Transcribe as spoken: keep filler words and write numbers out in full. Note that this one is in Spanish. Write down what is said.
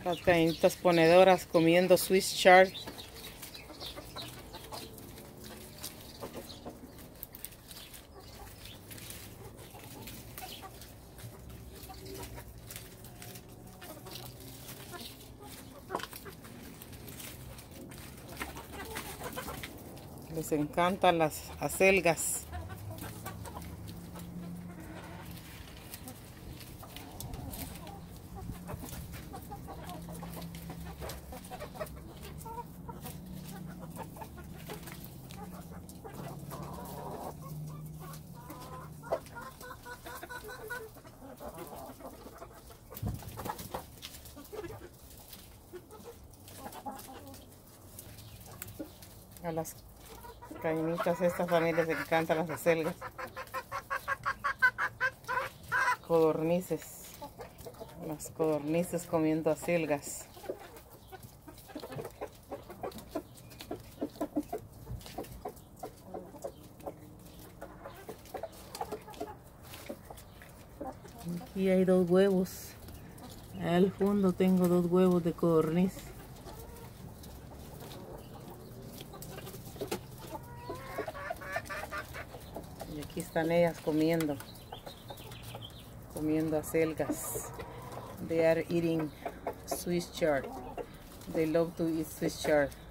Las cañitas ponedoras comiendo swisschard. Les encantan las acelgas. A las cañitas estas también les encantan las acelgas. Codornices. Las codornices comiendo acelgas. Aquí hay dos huevos. Al fondo tengo dos huevos de codorniz. Y aquí están ellas comiendo, comiendo acelgas. They are eating swisschard. They love to eat swisschard.